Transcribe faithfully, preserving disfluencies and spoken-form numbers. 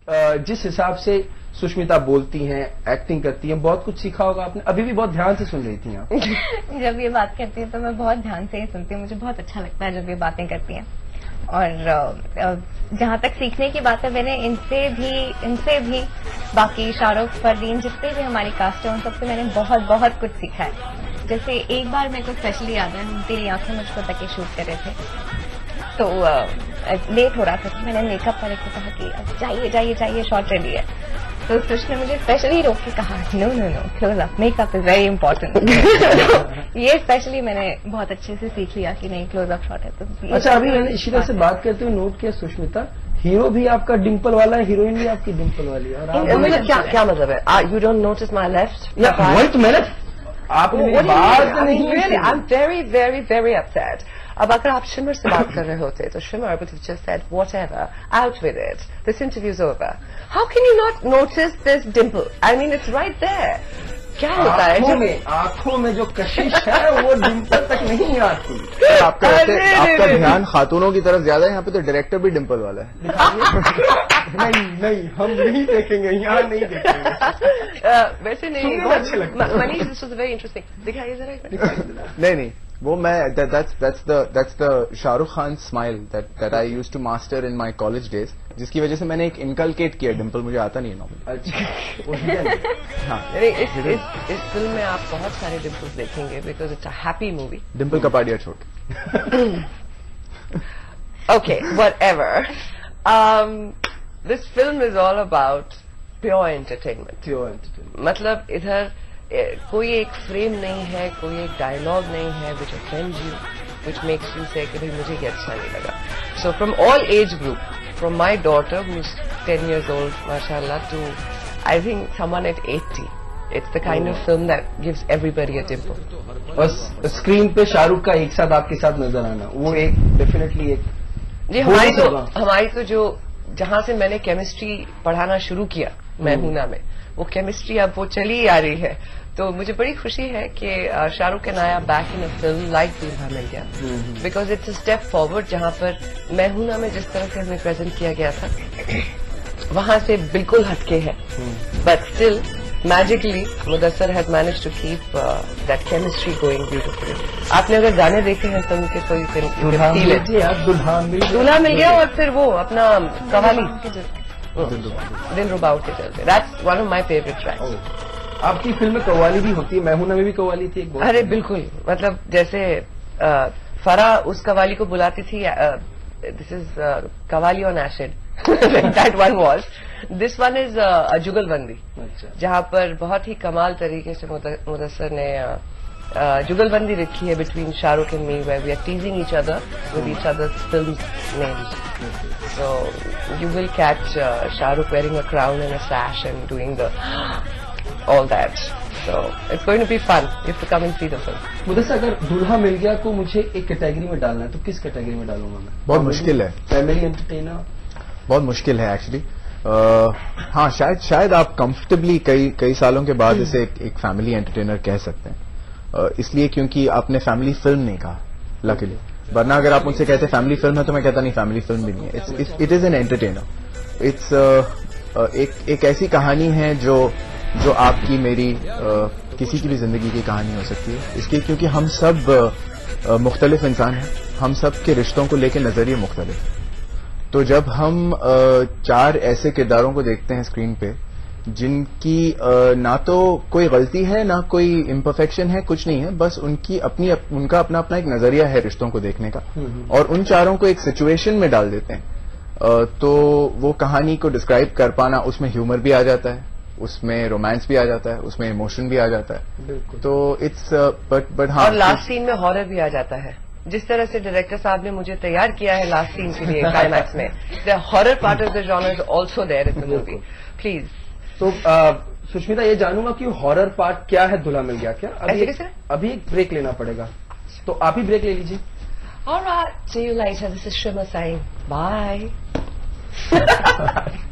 जिस हिसाब से सुष्मिता बोलती हैं, एक्टिंग करती हैं, बहुत कुछ सीखा होगा आपने। अभी भी बहुत ध्यान से सुन रही थी आप। जब ये बात करती है तो मैं बहुत ध्यान से ही सुनती हूँ, मुझे बहुत अच्छा लगता है जब ये बातें करती हैं। और जहाँ तक सीखने की बात है, मैंने इनसे भी इनसे भी बाकी शाहरुख, फरदीन, जितने भी हमारी कास्ट है उन सबसे मैंने बहुत बहुत कुछ सीखा है। जैसे एक बार मेरे को स्पेशली याद है, तेरी आंखें मुझको तक के शूट कर रहे थे, तो लेट हो रहा था, तो मैंने मेकअप वाले को कहा कि जाइए जाइए जाइए शॉट रेडी है। तो उसने मुझे स्पेशली रोक के कहा no no no close up, makeup is very important. ये स्पेशली मैंने बहुत अच्छे से सीख लिया कि नहीं क्लोज अप शॉट है तो। अच्छा, अभी मैंने इशिता से बात करते हुए नोट किया सुष्मिता, हीरो भी आपका डिम्पल वाला है, हीरोइन भी आपकी डिम्पल वाली है। और मतलब क्या क्या मतलब है? You don't notice my left? वही तो मैंने आपने बात नहीं। I am very very very upset. अब अगर आप शिमर से बात कर रहे होते तो shimmer would have just said whatever, out with it, this interview's over. How can you not notice this dimple? I mean it's right there. क्या होता है? आँखों में आँखों में जो कशिश है वो डिम्पल तक नहीं आती। आपका आपका ध्यान खातूनों की तरफ ज्यादा है, यहाँ पे तो डायरेक्टर भी डिम्पल वाला है। नहीं नहीं, हम नहीं देखेंगे, यहाँ नहीं देखेंगे। वैसे नहीं, अच्छे लगता है। Manish, this was very interesting. दिखाइए जरा। नहीं नहीं, वो मैं that's that's the that's the Shahrukh Khan smile that that I used to master in my college days, जिसकी वजह से मैंने एक इनकलकेट किया। डिम्पल मुझे आता नहीं है नॉर्मली। अच्छा, हाँ, इस इस इस फिल्म में आप बहुत सारे डिम्पल्स देखेंगे because it's a happy movie. Dimple Kapadia छोट। Okay, whatever. Um, this film is all about pure entertainment. Pure entertainment. मतलब इधर कोई एक फ्रेम नहीं है, कोई एक डायलॉग नहीं है which offends you, which makes you say कि भाई मुझे ये अच्छा नहीं लगा. So from all age group, from my daughter who's ten years old, mashallah, to I think someone at eighty, it's the kind of film that gives everybody a dimple. बस screen पे शाहरुख का एक साथ आपके साथ नजर आना, वो एक डेफिनेटली एक जी हमारी तो हमारी तो जो जहाँ से मैंने केमिस्ट्री पढ़ाना शुरू किया मैहूना में, वो केमिस्ट्री अब वो चली ही आ रही है. तो मुझे बड़ी खुशी है कि Shahrukh and I are back in a film like Dulha Mil Gaya, because it's a step forward. जहाँ पर मैहूना में जिस तरह से हमें प्रेजेंट किया गया था वहां से बिल्कुल हटके है, but still magically Mudassar had managed to keep uh, that chemistry going beautifully. आपने अगर गाने देखे हैं फिल्म के तो you can, you can feel it. दूल्हा मिल गया और फिर वो अपना कवाली दिल रुबा के चलते. That's one of my favorite tracks. आपकी फिल्म में कव्वाली भी होती है, मैहूना में भी कव्वाली थी एक बहुत. अरे बिल्कुल, मतलब जैसे फरा उस कवाली को बुलाती थी, this is qawwali on acid, that one was. This one is jugalbandi, जहाँ पर बहुत ही कमाल तरीके से मुदस्सर ने जुगलबंदी रखी है between Shahrukh and me, where we are teasing each other with each other's film names. So you will catch Shahrukh wearing a crown and a sash and doing the all that. So it's going to be fun if you come and see the film. Mudassar, अगर दूल्हा मिल गया को मुझे एक category में डालना है तो किस कैटेगरी में डालूंगा मैं? बहुत मुश्किल है. फैमिली एंटरटेनर बहुत मुश्किल है एक्चुअली. हाँ, शायद शायद आप कंफर्टेबली कई कई सालों के बाद इसे एक, एक फैमिली एंटरटेनर कह सकते हैं, uh, इसलिए क्योंकि आपने फैमिली फिल्म नहीं कहा लकीली. वरना अगर आप मुझसे कहते फैमिली फिल्म है तो मैं कहता नहीं, फैमिली फिल्म भी नहीं है. It's it is an entertainer. It's एक एक ऐसी कहानी है जो जो आपकी मेरी uh, किसी की भी जिंदगी की कहानी हो सकती है. इसलिए क्योंकि हम सब uh, uh, मुख्तलिफ इंसान हैं, हम सब के रिश्तों को लेकर नजरिए मुख्तलिफ. तो जब हम uh, चार ऐसे किरदारों को देखते हैं स्क्रीन पे जिनकी uh, ना तो कोई गलती है ना कोई इम्परफेक्शन है, कुछ नहीं है, बस उनकी अपनी अप, उनका अपना अपना एक नजरिया है रिश्तों को देखने का, और उन चारों को एक सिचुएशन में डाल देते हैं, uh, तो वो कहानी को डिस्क्राइब कर पाना, उसमें ह्यूमर भी आ जाता है, उसमें रोमांस भी आ जाता है, उसमें इमोशन भी आ जाता है. तो इट्स बट बट हाँ, और लास्ट सीन में हॉरर भी आ जाता है. जिस तरह से डायरेक्टर साहब ने मुझे तैयार किया है लास्ट सीन के लिए क्लाइमैक्स में, the horror part of the genre is also there in the movie. Please. तो सुष्मिता, ये जानूंगा कि हॉरर पार्ट क्या है दूल्हा मिल गया क्या? अभी एक, अभी एक ब्रेक लेना पड़ेगा, तो आप ही ब्रेक ले लीजिए. Alright, see you later. This is Shimer saying bye.